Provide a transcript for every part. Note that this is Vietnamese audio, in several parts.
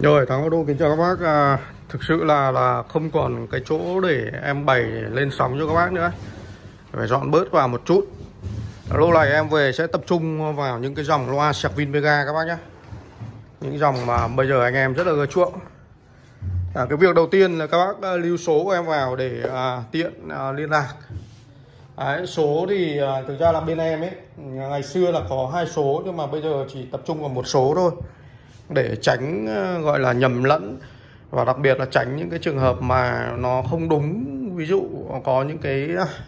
Rồi, Thắng Auto kính chào các bác. Thực sự là không còn cái chỗ để em bày để lên sóng cho các bác nữa. Phải dọn bớt vào một chút. Lô này em về sẽ tập trung vào những cái dòng loa Sharkwin Vega các bác nhé. Những dòng mà bây giờ anh em rất là ưa chuộng. Cái việc đầu tiên là các bác lưu số của em vào để tiện liên lạc. Đấy, số thì thực ra là bên em ấy ngày xưa là có 2 số, nhưng mà bây giờ chỉ tập trung vào một số thôi, để tránh gọi là nhầm lẫn, và đặc biệt là tránh những cái trường hợp mà nó không đúng. Ví dụ có những cái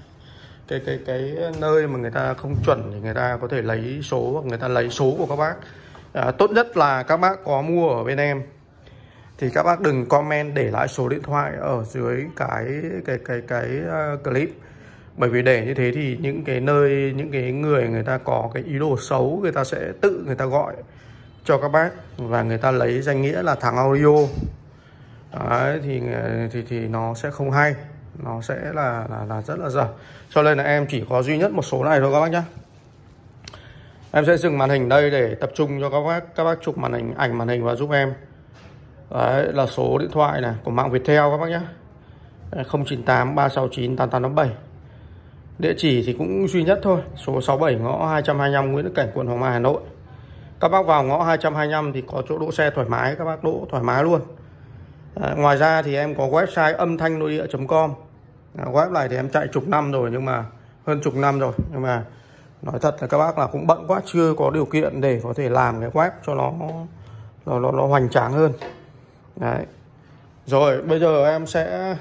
nơi mà người ta không chuẩn thì người ta có thể lấy số, hoặc người ta lấy số của các bác. Tốt nhất là các bác có mua ở bên em thì các bác đừng comment để lại số điện thoại ở dưới cái clip. Bởi vì để như thế thì những cái nơi, những cái người ta có cái ý đồ xấu, người ta sẽ tự người ta gọi cho các bác và người ta lấy danh nghĩa là Thắng Audio. Đấy, thì nó sẽ không hay, nó sẽ là rất là dở. Cho nên là em chỉ có duy nhất một số này thôi các bác nhé. Em sẽ dừng màn hình đây để tập trung cho các bác chụp ảnh màn hình và giúp em. Đấy là số điện thoại này của mạng Viettel các bác nhé, 098 369 8887. Địa chỉ thì cũng duy nhất thôi, số 67 ngõ 225 Nguyễn Đức Cảnh, quận Hoàng Mai, Hà Nội. Các bác vào ngõ 225 thì có chỗ đỗ xe thoải mái, các bác đỗ thoải mái luôn. Ngoài ra thì em có website âm thanh nội địa.com. Web này thì em chạy chục năm rồi, nhưng mà hơn chục năm rồi, nhưng mà nói thật là các bác là cũng bận quá, chưa có điều kiện để có thể làm cái web cho nó hoành tráng hơn. Đấy. Rồi bây giờ em sẽ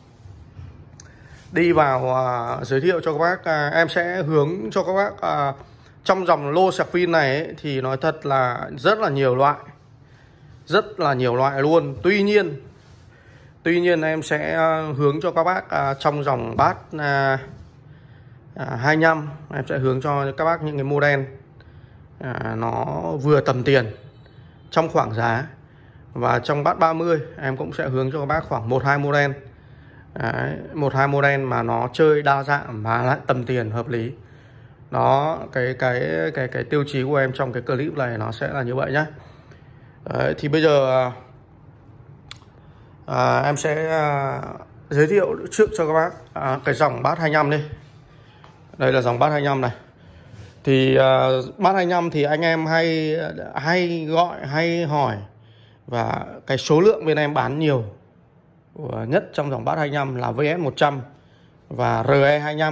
đi vào giới thiệu cho các bác. Em sẽ hướng cho các bác trong dòng lô Sharkwin này ấy, thì nói thật là rất là nhiều loại luôn. Tuy nhiên em sẽ hướng cho các bác trong dòng bass 25. Em sẽ hướng cho các bác những cái model nó vừa tầm tiền trong khoảng giá. Và trong bass 30 em cũng sẽ hướng cho các bác khoảng 1-2 model. Đấy, 1-2 model mà nó chơi đa dạng mà lại tầm tiền hợp lý. Đó, cái tiêu chí của em trong cái clip này nó sẽ là như vậy nhé. Đấy, thì bây giờ em sẽ giới thiệu trước cho các bác cái dòng bass 25 đi. Đây là dòng bass 25 này. Thì bass 25 thì anh em hay gọi, hay hỏi, và cái số lượng bên em bán nhiều nhất trong dòng bass 25 là VS100 và RE25.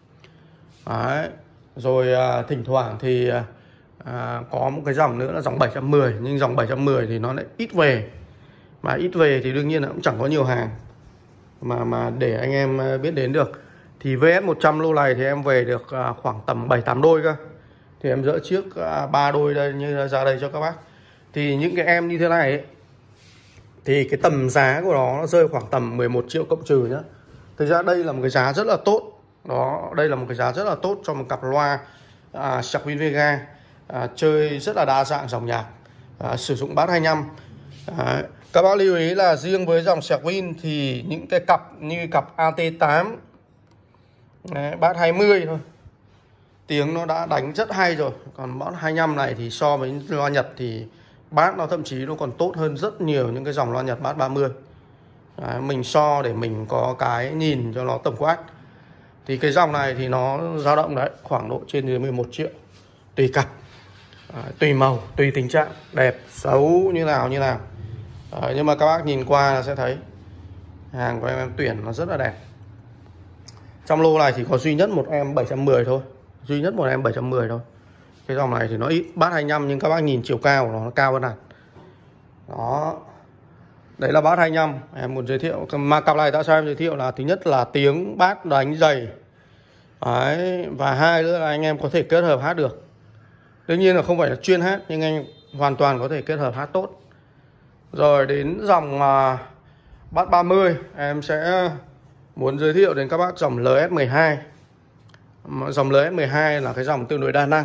Đấy. Rồi thỉnh thoảng thì có một cái dòng nữa là dòng 710, nhưng dòng 710 thì nó lại ít về. Mà ít về thì đương nhiên là cũng chẳng có nhiều hàng mà để anh em biết đến được. Thì VS100 lô này thì em về được khoảng tầm 7-8 đôi cơ. Thì em dỡ trước 3 đôi đây, như ra đây cho các bác. Thì những cái em như thế này ấy, thì cái tầm giá của nó rơi khoảng tầm 11 triệu cộng trừ nhá. Thực ra đây là một cái giá rất là tốt. Đó, đây là một cái giá rất là tốt cho một cặp loa Sharkwin Vega chơi rất là đa dạng dòng nhạc, sử dụng bass 25. Các bác lưu ý là riêng với dòng Sharkwin thì những cái cặp như cặp AT8 bass 20 thôi, tiếng nó đã đánh rất hay rồi. Còn bass 25 này thì so với loa Nhật thì bass nó thậm chí nó còn tốt hơn rất nhiều những cái dòng loa Nhật bass 30. Mình so để mình có cái nhìn cho nó tổng quát. Thì cái dòng này thì nó dao động đấy khoảng độ trên dưới 11 triệu tùy cặp, tùy màu, tùy tình trạng đẹp xấu như nào. Nhưng mà các bác nhìn qua là sẽ thấy hàng của em tuyển nó rất là đẹp. Trong lô này thì có duy nhất một em 710 thôi, duy nhất một em 710 thôi. Cái dòng này thì nó ít bass 25, nhưng các bác nhìn chiều cao của nó cao hơn hẳn. Đó, đấy là bass 25 em muốn giới thiệu. Mà cặp này tại sao em giới thiệu là thứ nhất là tiếng bass đánh dày. Đấy, và hai nữa là anh em có thể kết hợp hát được. Đương nhiên là không phải là chuyên hát, nhưng anh hoàn toàn có thể kết hợp hát tốt. Rồi đến dòng bass 30 em sẽ muốn giới thiệu đến các bác dòng LS12. Dòng LS12 là cái dòng tương đối đa năng.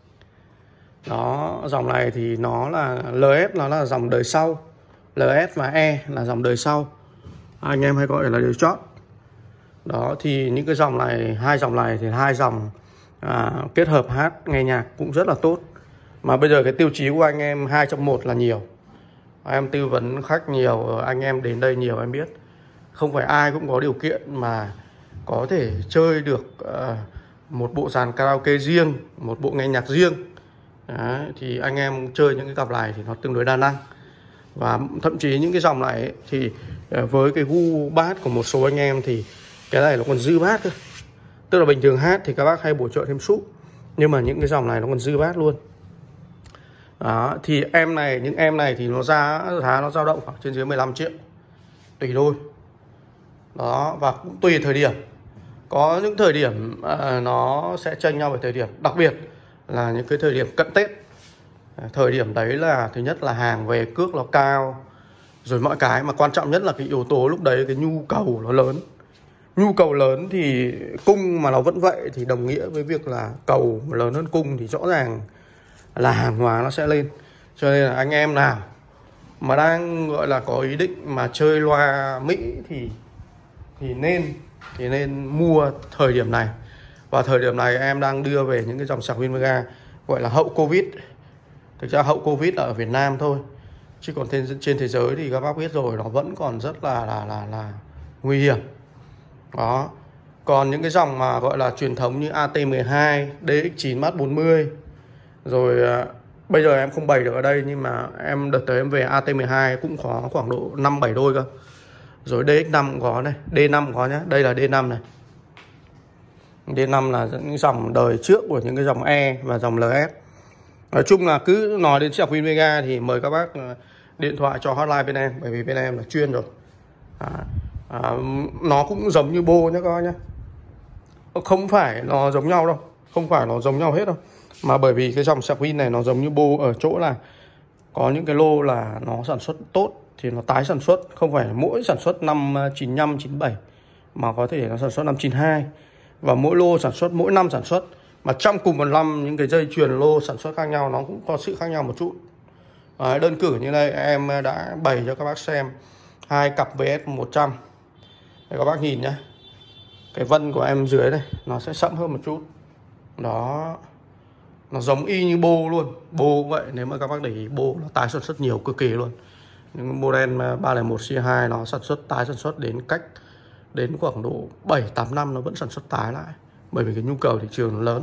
Đó, dòng này thì nó là LS, nó là dòng đời sau. LS và E là dòng đời sau, anh em hay gọi là đời chót. Đó, thì những cái dòng này, hai dòng này thì hai dòng kết hợp hát nghe nhạc cũng rất là tốt. Mà bây giờ cái tiêu chí của anh em 2 trong 1 là nhiều. Em tư vấn khách nhiều, anh em đến đây nhiều, em biết không phải ai cũng có điều kiện mà có thể chơi được một bộ dàn karaoke riêng, một bộ nghe nhạc riêng. Đấy, thì anh em chơi những cái cặp này thì nó tương đối đa năng. Và thậm chí những cái dòng này ấy, thì với cái gu bass của một số anh em thì cái này nó còn dư bass cơ. Tức là bình thường hát thì các bác hay bổ trợ thêm súp, nhưng mà những cái dòng này nó còn dư bass luôn. Đó, thì những em này thì nó giá nó dao động khoảng trên dưới 15 triệu tùy đôi. Đó, và cũng tùy thời điểm. Có những thời điểm nó sẽ chênh nhau về thời điểm, đặc biệt là những cái thời điểm cận Tết. Thời điểm đấy là thứ nhất là hàng về cước nó cao, rồi mọi cái mà quan trọng nhất là cái yếu tố lúc đấy cái nhu cầu nó lớn. Nhu cầu lớn thì cung mà nó vẫn vậy thì đồng nghĩa với việc là cầu lớn hơn cung thì rõ ràng là hàng hóa nó sẽ lên. Cho nên là anh em nào mà đang gọi là có ý định mà chơi loa Mỹ thì nên mua thời điểm này. Và thời điểm này em đang đưa về những cái dòng sạc pin Vega gọi là hậu Covid. Thực ra hậu Covid là ở Việt Nam thôi, chứ còn trên thế giới thì các bác biết rồi, nó vẫn còn rất là nguy hiểm. Đó. Còn những cái dòng mà gọi là truyền thống như AT12, DX9 Mark 40, rồi bây giờ em không bày được ở đây, nhưng mà em đợt tới em về AT12 cũng có khoảng độ 5-7 đôi cơ. Rồi DX5 cũng có này, D5 cũng có nhé. Đây là D5 này. D5 là những dòng đời trước của những cái dòng E và dòng LS. Nói chung là cứ nói đến sạc pin Vega thì mời các bác điện thoại cho hotline bên em, bởi vì bên em là chuyên rồi. Nó cũng giống như Bô nhé các bác nhé. Không phải nó giống nhau đâu, không phải nó giống nhau hết đâu, mà bởi vì cái dòng sạc pin này nó giống như Bô ở chỗ là có những cái lô là nó sản xuất tốt thì nó tái sản xuất, không phải mỗi sản xuất năm 95, 97 mà có thể nó sản xuất năm 92. Và mỗi lô sản xuất mỗi năm sản xuất, mà trong cùng một năm những cái dây chuyền lô sản xuất khác nhau nó cũng có sự khác nhau một chút. Đấy, đơn cử như đây em đã bày cho các bác xem hai cặp VS100. Để các bác nhìn nhé, cái vân của em dưới đây nó sẽ sẫm hơn một chút. Đó, nó giống y như Bô luôn. Bô cũng vậy, nếu mà các bác để ý Bô nó tái sản xuất nhiều cực kỳ luôn. Những model 301 C2 nó sản xuất tái sản xuất đến khoảng độ 7-8 năm nó vẫn sản xuất tái lại, bởi vì cái nhu cầu thị trường nó lớn.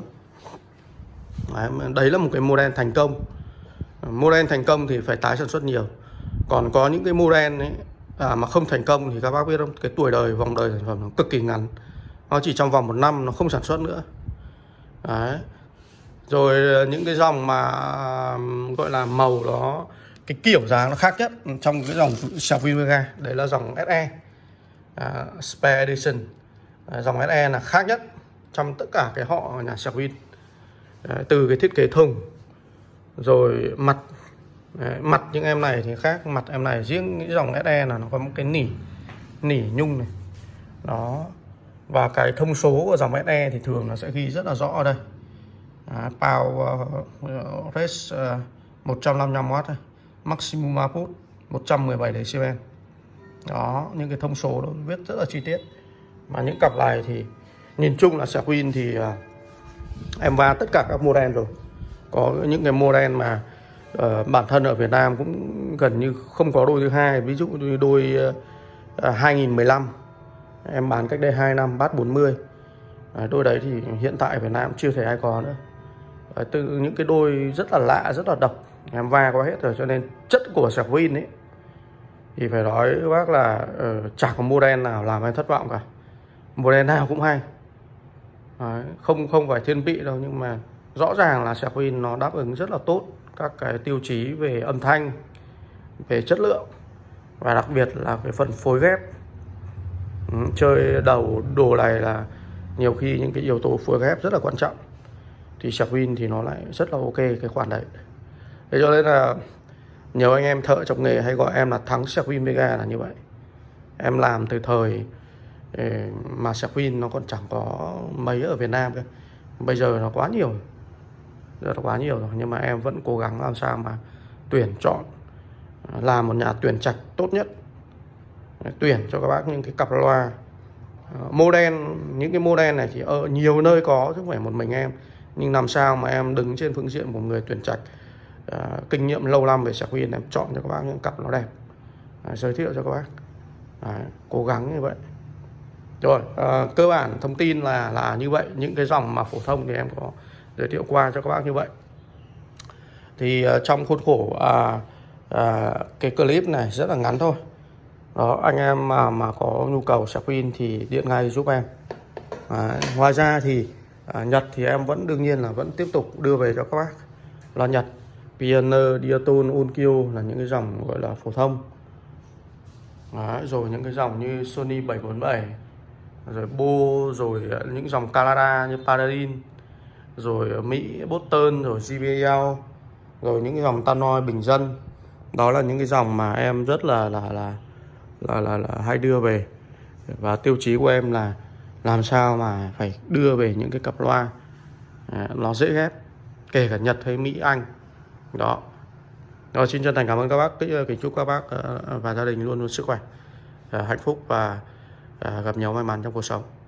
Đấy là một cái model thành công. Model thành công thì phải tái sản xuất nhiều. Còn có những cái model ấy mà không thành công thì các bác biết không, cái tuổi đời, vòng đời sản phẩm nó cực kỳ ngắn, nó chỉ trong vòng 1 năm nó không sản xuất nữa. Đấy. Rồi những cái dòng mà gọi là màu nó, cái kiểu dáng nó khác nhất trong cái dòng sạc pin Vega, đấy là dòng SE, Spare Edition. Dòng SE là khác nhất trong tất cả cái họ nhà sạc pin. Từ cái thiết kế thùng, rồi mặt những em này thì khác. Mặt em này riêng những dòng SE là nó có một cái nỉ nhung này. Đó. Và cái thông số của dòng SE thì thường nó sẽ ghi rất là rõ ở đây. Power Race 155W thôi, Maximum Output 117 decibel. Đó, những cái thông số đó viết rất là chi tiết. Mà những cặp này thì nhìn chung là sạc pin thì em va tất cả các model rồi. Có những cái model mà bản thân ở Việt Nam cũng gần như không có đôi thứ hai. Ví dụ như đôi 2015 em bán cách đây 2 năm, Bass 40. Đôi đấy thì hiện tại ở Việt Nam chưa thể ai có nữa. Từ những cái đôi rất là lạ, rất là độc, em va qua hết rồi. Cho nên chất của sạc pin ấy thì phải nói với bác là chẳng có model nào làm em thất vọng cả. Model nào cũng hay. Đấy, không phải thiên vị đâu, nhưng mà rõ ràng là sạc pin nó đáp ứng rất là tốt các cái tiêu chí về âm thanh, về chất lượng, và đặc biệt là cái phần phối ghép. Chơi đầu đồ này là nhiều khi những cái yếu tố phối ghép rất là quan trọng, thì sạc pin thì nó lại rất là ok cái khoản đấy. Thế cho nên là nhiều anh em thợ trong nghề hay gọi em là thắng sạc pin Vega là như vậy. Em làm từ thời mà sạc pin nó còn chẳng có mấy ở Việt Nam cơ. Bây giờ nó quá nhiều, rất là quá nhiều rồi. Nhưng mà em vẫn cố gắng làm sao mà tuyển chọn, làm một nhà tuyển trạch tốt nhất, tuyển cho các bác những cái cặp loa model. Những cái model này thì ở nhiều nơi có chứ không phải một mình em, nhưng làm sao mà em đứng trên phương diện của người tuyển trạch kinh nghiệm lâu năm về sạc pin, em chọn cho các bác những cặp nó đẹp, giới thiệu cho các bác. Cố gắng như vậy. Rồi, cơ bản thông tin là như vậy. Những cái dòng mà phổ thông thì em có giới thiệu qua cho các bác như vậy. Thì trong khuôn khổ cái clip này rất là ngắn thôi. Đó, anh em mà có nhu cầu sạc pin thì điện ngay giúp em. Ngoài ra thì Nhật thì em vẫn đương nhiên là vẫn tiếp tục đưa về cho các bác loa Nhật. Pioneer, Diatone, Onkyo là những cái dòng gọi là phổ thông. Rồi những cái dòng như Sony 747, rồi Bo, rồi những dòng Canada như Paladin, rồi Mỹ Boston, rồi JBL, rồi những cái dòng Tannoy bình dân. Đó là những cái dòng mà em rất là hay đưa về. Và tiêu chí của em là làm sao mà phải đưa về những cái cặp loa nó dễ ghép, kể cả Nhật hay Mỹ, Anh. Đó. Rồi, xin chân thành cảm ơn các bác, kính chúc các bác và gia đình luôn luôn sức khỏe, hạnh phúc và gặp nhiều may mắn trong cuộc sống.